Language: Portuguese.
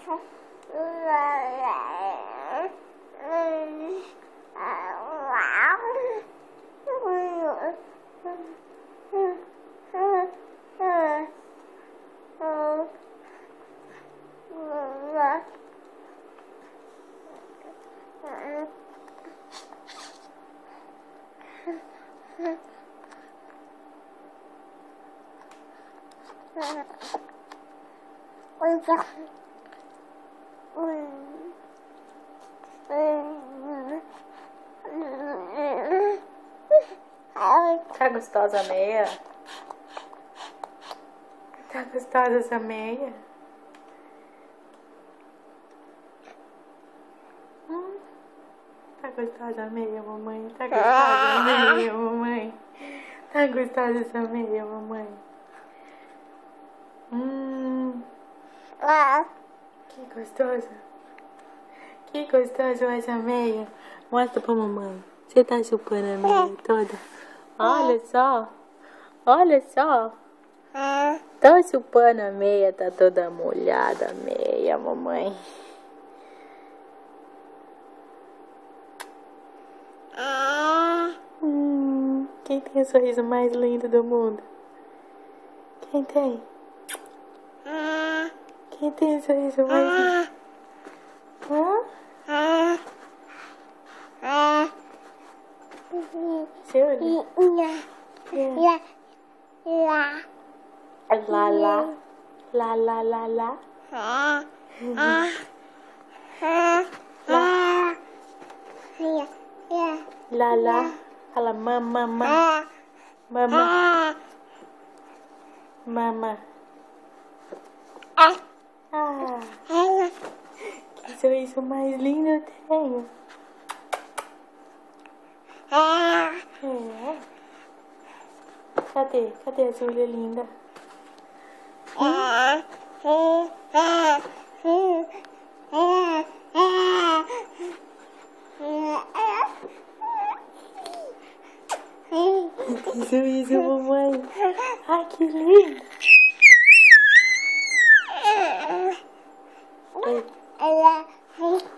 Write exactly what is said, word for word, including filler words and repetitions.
Tá gostosa a meia? Tá gostosa essa meia? Hum? Tá gostosa a meia, mamãe? Tá gostosa a meia, mamãe? Tá gostosa essa meia, mamãe? Hum. Que gostosa. Que gostosa essa meia. Mostra pra mamãe. Você tá chupando a meia toda? Olha só. Olha só. Tá chupando a meia, tá toda molhada a meia, mamãe. Hum, quem tem o sorriso mais lindo do mundo? Quem tem? Quem tem o sorriso mais lindo? Hã? Seu olho? Yeah. Lá, lá. Lá, lá, lá, lá. Lá. Lá, lá. Fala mama, mama. Mama. Mama. Ah. Que sorriso mais lindo eu tenho. É. Cadê? Cadê a Júlia linda? Hum? Que sorriso, mamãe. Ai, que lindo. Ei.